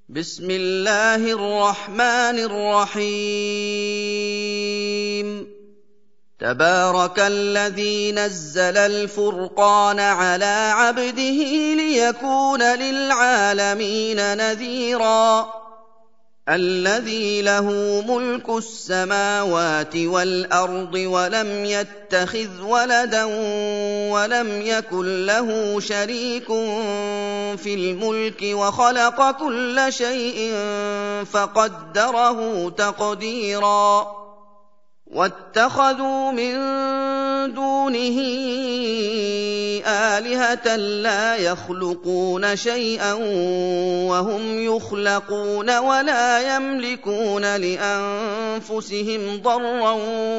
بسم الله الرحمن الرحيم تبارك الذي نزل الفرقان على عبده ليكون للعالمين نذيرا الذي له ملك السماوات والأرض ولم يتخذ ولدا ولم يكن له شريك في الملك وخلق كل شيء فقدره تقديرا واتخذوا من دونه آلهة لا يخلقون شيئا وهم يخلقون ولا يملكون لأنفسهم ضرا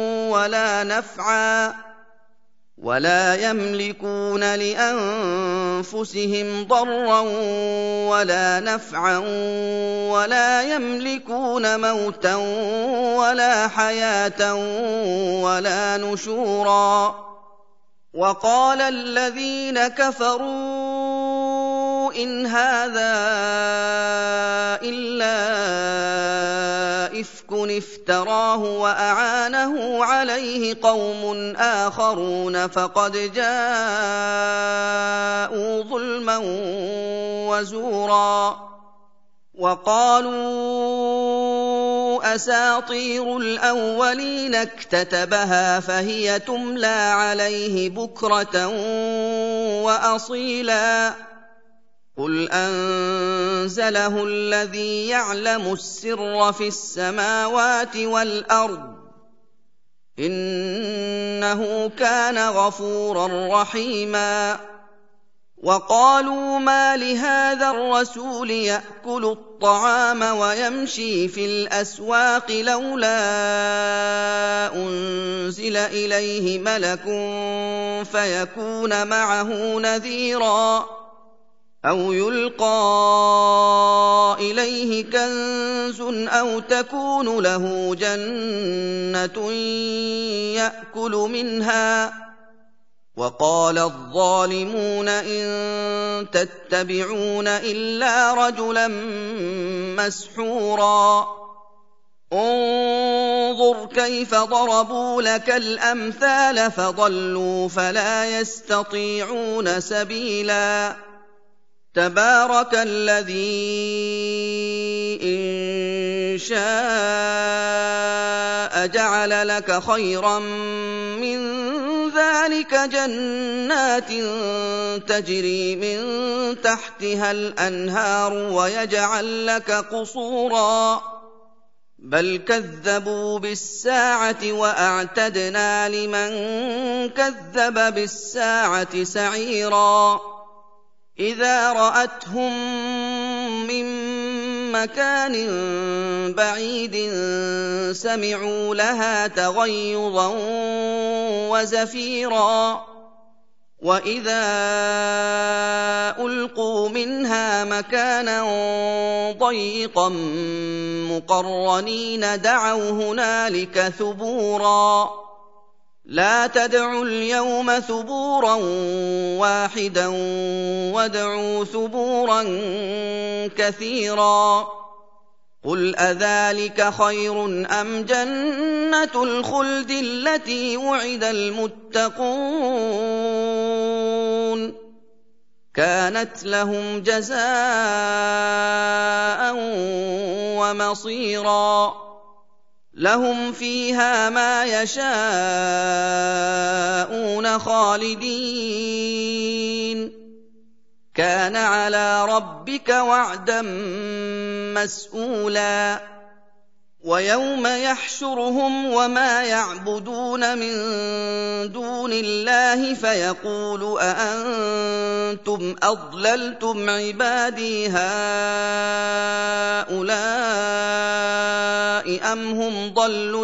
ولا نفعا ولا يملكون موتا ولا حياة ولا نشورا وقال الذين كفروا إن هذا إلا إفك افتراه وأعانه عليه قوم آخرون فقد جاءوا ظلما وزورا وقالوا أساطير الأولين اكتتبها فهي تملى عليه بكرة وأصيلا قل أنزله الذي يعلم السر في السماوات والأرض إنه كان غفورا رحيما وقالوا ما لهذا الرسول يأكل الطعام ويمشي في الأسواق لولا أنزل إليه ملك فيكون معه نذيرا أو يلقى إليه كنز أو تكون له جنة يأكل منها وقال الظالمون إن تتبعون إلا رجلا مسحورا انظر كيف ضربوا لك الأمثال فضلوا فلا يستطيعون سبيلا تبارك الذي إن شاء جعل لك خيرا من ذلك جنات تجري من تحتها الأنهار ويجعل لك قصورا بل كذبوا بالساعة وأعتدنا لمن كذب بالساعة سعيرا إذا رأتهم من مكان بعيد سمعوا لها تغيظا وزفيرا وإذا ألقوا منها مكانا ضيقا مقرنين دعوا هنالك ثبورا لا تدعوا اليوم ثبورا واحدا وادعوا ثبورا كثيرا قل أذلك خير أم جنة الخلد التي وعد المتقون كانت لهم جزاء ومصيرا لهم فيها ما يشاءون خالدين كان على ربك وعدا مسئولا ويوم يحشرهم وما يعبدون من دون الله فيقول أأنتم أضللتم عبادي هؤلاء أم هم ضلوا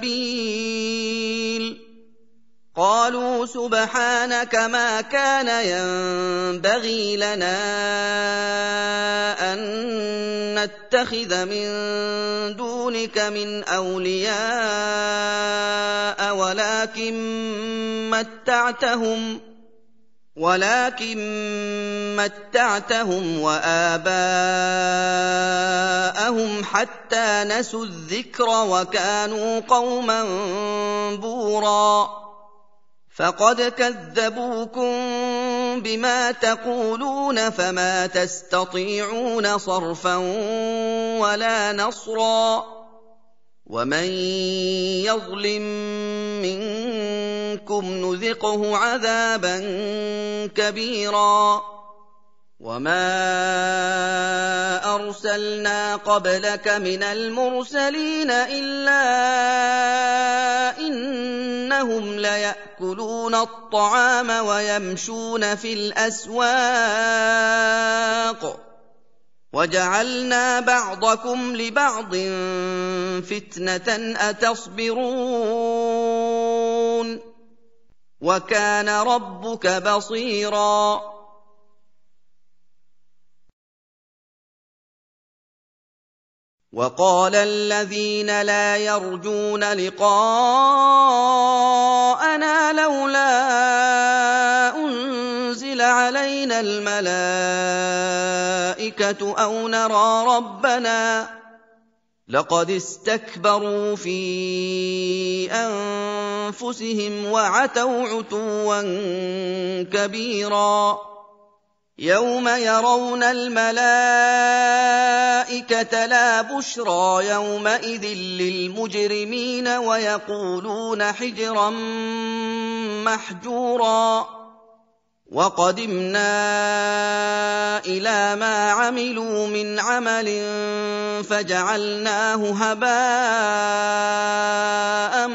السبيل قالوا سبحانك ما كان ينبغي لنا أن نتخذ من دونك من أولياء وَلَٰكِن مَّتَّعْتَهُمْ وَآبَاءَهُمْ حَتَّىٰ نَسُوا الذِّكْرَ وَكَانُوا قَوْمًا بُورًا فَقَدْ كَذَّبُوكُم بِمَا تَقُولُونَ فَمَا تَسْتَطِيعُونَ صَرْفًا وَلَا نَصْرًا وَمَن يَظْلِم مِّنكُمْ نُذِقْهُ عَذَابًا كَبِيرًا وَمَا أَرْسَلْنَا قَبْلَكَ مِنَ الْمُرْسَلِينَ إِلَّا إِنَّهُمْ لَيَأْكُلُونَ الطَّعَامَ وَيَمْشُونَ فِي الْأَسْوَاقِ وَجَعَلْنَا بَعْضَكُمْ لِبَعْضٍ فِتْنَةً أَتَصْبِرُونَ وَكَانَ رَبُّكَ بَصِيرًا وَقَالَ الَّذِينَ لَا يَرْجُونَ لِقَاءَنَا لَوْلَا أُنزِلَ عَلَيْنَا الْمَلَائِكَةُ أَوْ نَرَىٰ رَبَّنَا ۗ لَقَدِ اسْتَكْبَرُوا فِي أَنفُسِهِمْ وَعَتَوْا عُتُوًّا كَبِيرًا يَوْمَ يَرَوْنَ الْمَلَائِكَةَ لَا بُشْرَىٰ يَوْمَئِذٍ لِّلْمُجْرِمِينَ وَيَقُولُونَ حِجْرًا مَّحْجُورًا وَقَدِمْنَا إِلَىٰ مَا عَمِلُوا مِنْ عَمَلٍ فَجَعَلْنَاهُ هَبَاءً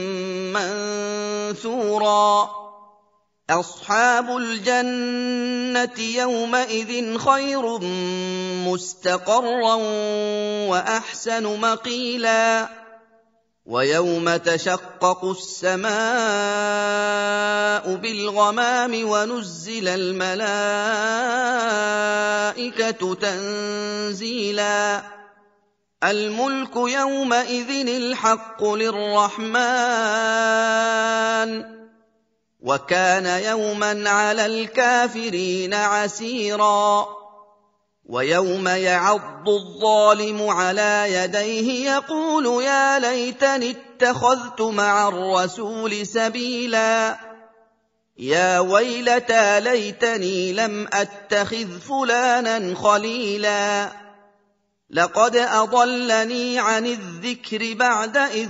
مَّنثُورًا أَصْحَابُ الْجَنَّةِ يَوْمَئِذٍ خَيْرٌ مُّسْتَقَرًّا وَأَحْسَنُ مَقِيلًا وَيَوْمَ تَشَقَّقُ السَّمَاءُ بِالْغَمَامِ وَنُزِّلَ الْمَلَائِكَةُ تَنزِيلًا الْمُلْكُ يَوْمَئِذٍ الْحَقُّ لِلرَّحْمَٰنِ وَكَانَ يَوْمًا عَلَى الْكَافِرِينَ عَسِيرًا وَيَوْمَ يَعَضُّ الظَّالِمُ عَلَىٰ يَدَيْهِ يَقُولُ يَا لَيْتَنِي اتَّخَذْتُ مَعَ الرَّسُولِ سَبِيلًا يَا وَيْلَتَىٰ لَيْتَنِي لَمْ أَتَّخِذْ فُلَانًا خَلِيلًا لَّقَدْ أَضَلَّنِي عَنِ الذِّكْرِ بَعْدَ إِذْ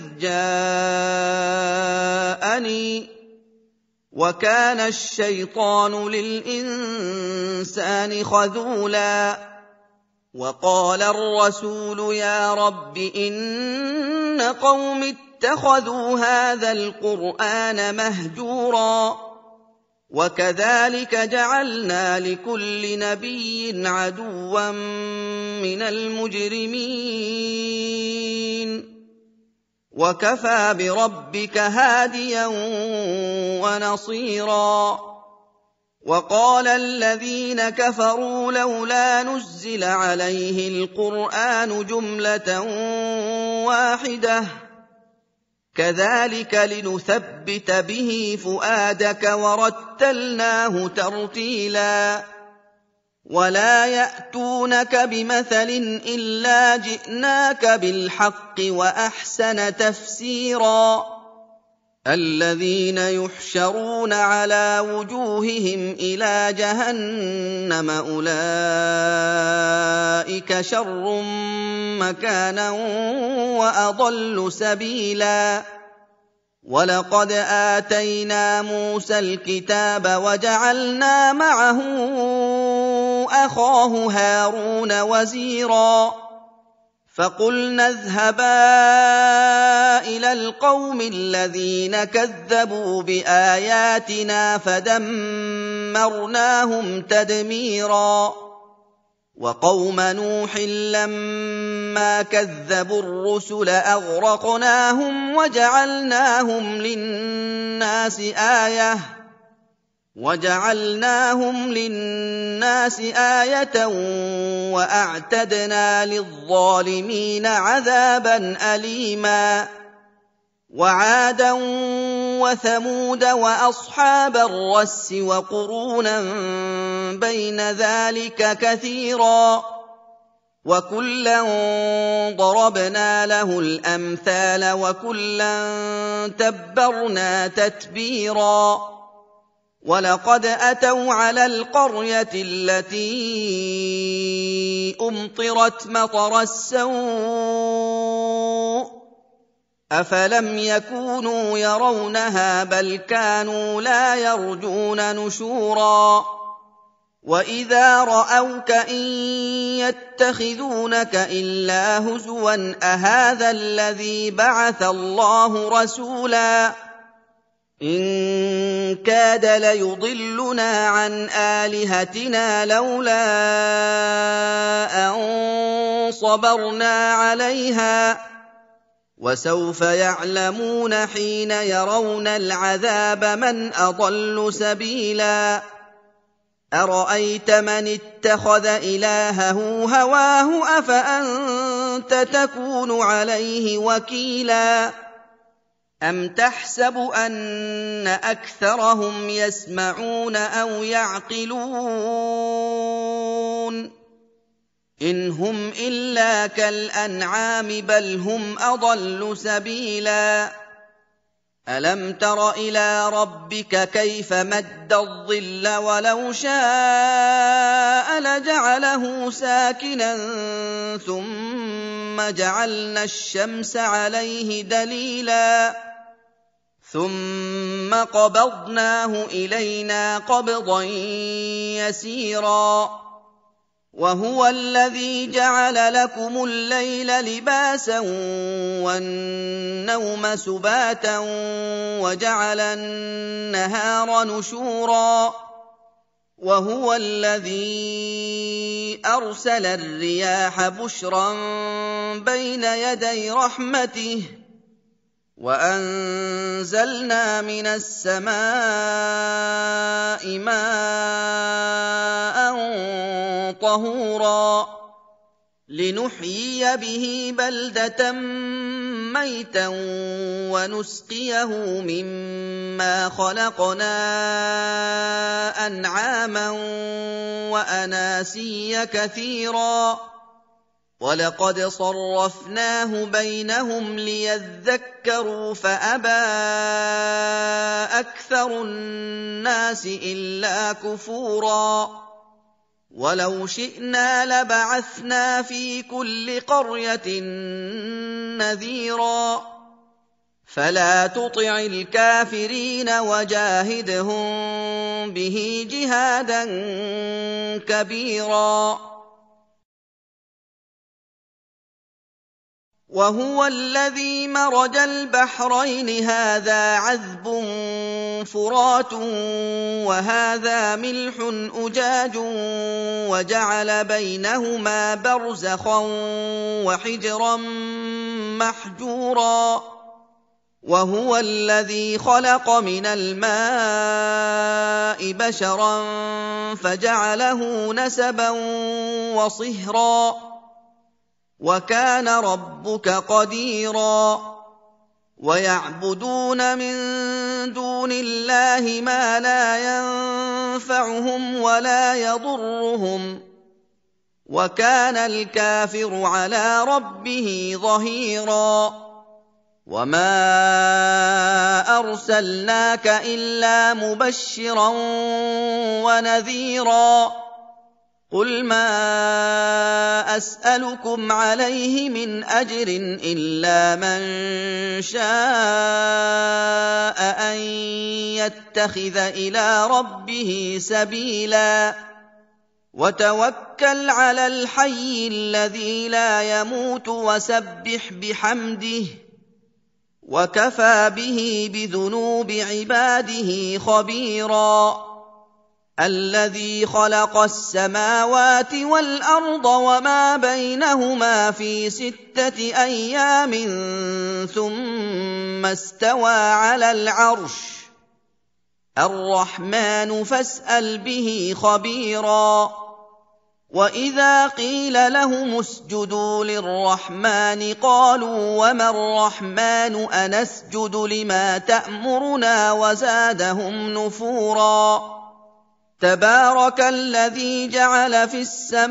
جَاءَنِي وَكَانَ الشَّيْطَانُ لِلْإِنسَانِ خَذُولًا وَقَالَ الرَّسُولُ يَا رَبِّ إِنَّ قَوْمِي اتَّخَذُوا هَٰذَا الْقُرْآنَ مَهْجُورًا وَكَذَٰلِكَ جَعَلْنَا لِكُلِّ نَبِيٍّ عَدُوًّا مِّنَ الْمُجْرِمِينَ وَكَفَىٰ بِرَبِّكَ هَادِيًا وَنَصِيرًا وَقَالَ الَّذِينَ كَفَرُوا لَوْلَا نُزِّلَ عَلَيْهِ الْقُرْآنُ جُمْلَةً وَاحِدَةً ۚ كَذَٰلِكَ لِنُثَبِّتَ بِهِ فُؤَادَكَ وَرَتَّلْنَاهُ تَرْتِيلًا وَلَا يَأْتُونَكَ بِمَثَلٍ إِلَّا جِئْنَاكَ بِالْحَقِّ وَأَحْسَنَ تَفْسِيرًا الَّذِينَ يُحْشَرُونَ عَلَىٰ وُجُوهِهِمْ إِلَىٰ جَهَنَّمَ أُولَٰئِكَ شَرٌّ مَّكَانًا وَأَضَلُّ سَبِيلًا وَلَقَدْ آتَيْنَا مُوسَى الْكِتَابَ وَجَعَلْنَا مَعَهُ أَخَاهُ هَارُونَ وَزِيرًا فَقُلْنَا اذْهَبَا إِلَى الْقَوْمِ الَّذِينَ كَذَّبُوا بِآيَاتِنَا فَدَمَّرْنَاهُمْ تَدْمِيرًا وَقَوْمَ نُوحٍ لَّمَّا كَذَّبُوا الرُّسُلَ أَغْرَقْنَاهُمْ وَجَعَلْنَاهُمْ لِلنَّاسِ آيَةً وَأَعْتَدْنَا لِلظَّالِمِينَ عَذَابًا أَلِيمًا وعادا وثمود وأصحاب الرس وقرونا بين ذلك كثيرا وكلا ضربنا له الأمثال وكلا تبرنا تتبيرا ولقد أتوا على القرية التي أمطرت مطر السوء أفلم يكونوا يرونها بل كانوا لا يرجون نشورا وإذا رأوك إن يتخذونك إلا هزوا أهذا الذي بعث الله رسولا إن كاد ليضلنا عن آلهتنا لولا أن صبرنا عليها وسوف يعلمون حين يرون العذاب من أضل سبيلا أرأيت من اتخذ إلهه هواه أفأنت تكون عليه وكيلا أم تحسب أن أكثرهم يسمعون أو يعقلون إن هم إلا كالأنعام بل هم أضل سبيلا ألم تر إلى ربك كيف مد الظل ولو شاء لجعله ساكنا ثم جعلنا الشمس عليه دليلا ثم قبضناه إلينا قبضا يسيرا وهو الذي جعل لكم الليل لباسا والنوم سباتا وجعل النهار نشورا وهو الذي أرسل الرياح بشرا بين يدي رحمته وأنزلنا من السماء ماء طهورا لنحيي به بلدة ميتا ونسقيه مما خلقنا أنعاما وأناسيا كثيرا ولقد صرفناه بينهم ليذكروا فأبى أكثر الناس إلا كفورا ولو شئنا لبعثنا في كل قرية نذيرا فلا تطع الكافرين وجاهدهم به جهادا كبيرا وهو الذي مرج البحرين هذا عذب فرات وهذا ملح أجاج وجعل بينهما برزخا وحجرا محجورا وهو الذي خلق من الماء بشرا فجعله نسبا وصهرا وكان ربك قديرا ويعبدون من دون الله ما لا ينفعهم ولا يضرهم وكان الكافر على ربه ظهيرا وما أرسلناك إلا مبشرا ونذيرا قل ما أسألكم عليه من أجر إلا من شاء أن يتخذ إلى ربه سبيلا وتوكل على الحي الذي لا يموت وسبح بحمده وكفى به بذنوب عباده خبيرا الذي خلق السماوات والأرض وما بينهما في 6 أيام ثم استوى على العرش الرحمن فاسأل به خبيرا وَإِذَا قِيلَ لَهُمُ اسْجُدُوا لِلرَّحْمَٰنِ قَالُوا وَمَا الرَّحْمَٰنُ أَنَسْجُدُ لِمَا تَأْمُرُنَا وَزَادَهُمْ نُفُورًا تَبَارَكَ الَّذِي جَعَلَ فِي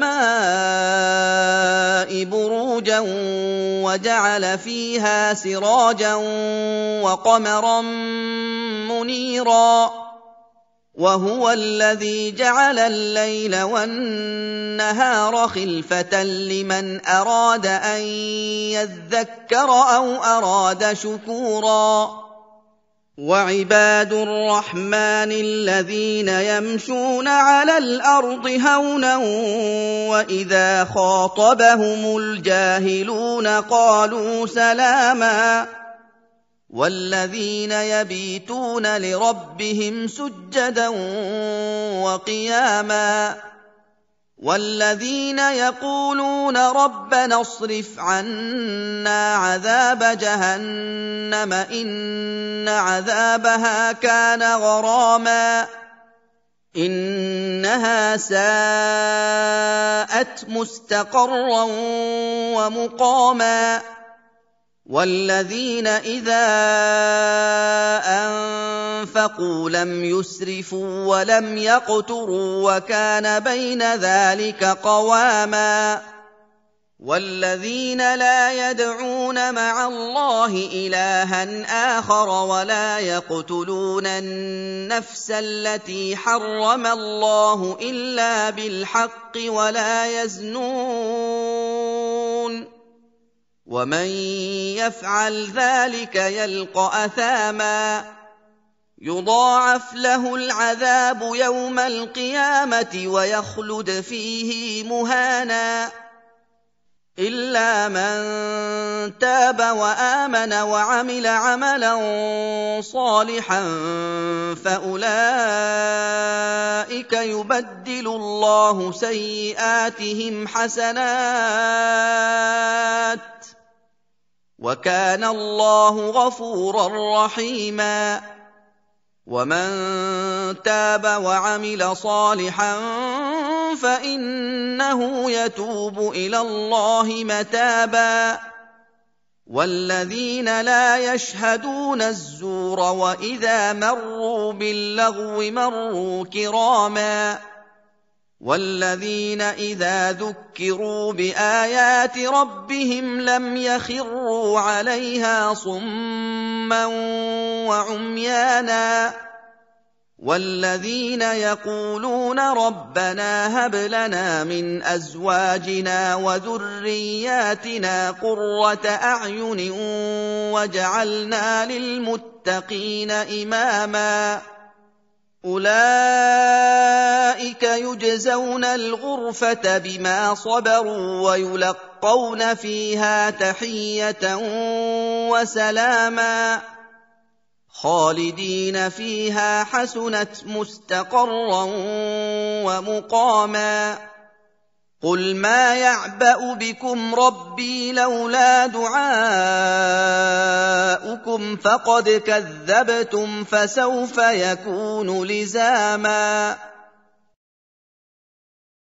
السَّمَاءِ بُرُوجًا وَجَعَلَ فِيهَا سِرَاجًا وَقَمَرًا مُّنِيرًا وَهُوَ الَّذِي جَعَلَ اللَّيْلَ وَالنَّهَارَ خِلْفَةً لِّمَنْ أَرَادَ أَن يَذَّكَّرَ أَوْ أَرَادَ شُكُورًا وَعِبَادُ الرَّحْمَٰنِ الَّذِينَ يَمْشُونَ عَلَى الْأَرْضِ هَوْنًا وَإِذَا خَاطَبَهُمُ الْجَاهِلُونَ قَالُوا سَلَامًا وَالَّذِينَ يَبِيتُونَ لِرَبِّهِمْ سُجَّدًا وَقِيَامًا وَالَّذِينَ يَقُولُونَ رَبَّنَا اصْرِفْ عَنَّا عَذَابَ جَهَنَّمَ إِنَّ عَذَابَهَا كَانَ غَرَامًا إِنَّهَا سَاءَتْ مُسْتَقَرًّا وَمُقَامًا وَالَّذِينَ إِذَا أَنفَقُوا لَمْ يُسْرِفُوا وَلَمْ يَقْتُرُوا وَكَانَ بَيْنَ ذَٰلِكَ قَوَامًا وَالَّذِينَ لَا يَدْعُونَ مَعَ اللَّهِ إِلَٰهًا آخَرَ وَلَا يَقْتُلُونَ النَّفْسَ الَّتِي حَرَّمَ اللَّهُ إِلَّا بِالْحَقِّ وَلَا يَزْنُونَ وَمَن يَفْعَلْ ذَٰلِكَ يَلْقَ أَثَامًا يُضَاعَفْ لَهُ الْعَذَابُ يَوْمَ الْقِيَامَةِ وَيَخْلُدْ فِيهِ مُهَانًا إِلَّا مَن تَابَ وَآمَنَ وَعَمِلَ عَمَلًا صَالِحًا فَأُولَٰئِكَ يُبَدِّلُ اللَّهُ سَيِّئَاتِهِمْ حَسَنَاتٍ وَكَانَ اللَّهُ غَفُورًا رَّحِيمًا وَمَن تَابَ وَعَمِلَ صَالِحًا فَإِنَّهُ يَتُوبُ إِلَى اللَّهِ مَتَابًا وَالَّذِينَ لَا يَشْهَدُونَ الزُّورَ وَإِذَا مَرُّوا بِاللَّغْوِ مَرُّوا كِرَامًا وَالَّذِينَ إِذَا ذُكِّرُوا بِآيَاتِ رَبِّهِمْ لَمْ يَخِرُّوا عَلَيْهَا صُمًّا وَعُمْيَانًا وَالَّذِينَ يَقُولُونَ رَبَّنَا هَبْ لَنَا مِنْ أَزْوَاجِنَا وَذُرِّيَّاتِنَا قُرَّةَ أَعْيُنٍ وَاجْعَلْنَا لِلْمُتَّقِينَ إِمَامًا أُولَٰئِكَ يُجْزَوْنَ الْغُرْفَةَ بِمَا صَبَرُوا وَيُلَقَّوْنَ فِيهَا تَحِيَّةً وَسَلَامًا خَالِدِينَ فِيهَا حَسُنَتْ مُسْتَقَرًّا وَمُقَامًا قُلْ مَا يَعْبَأُ بِكُمْ رَبِّي لَوْلَا دُعَاؤُكُمْ فَقَدْ كَذَّبْتُمْ فَسَوْفَ يَكُونُ لِزَامًا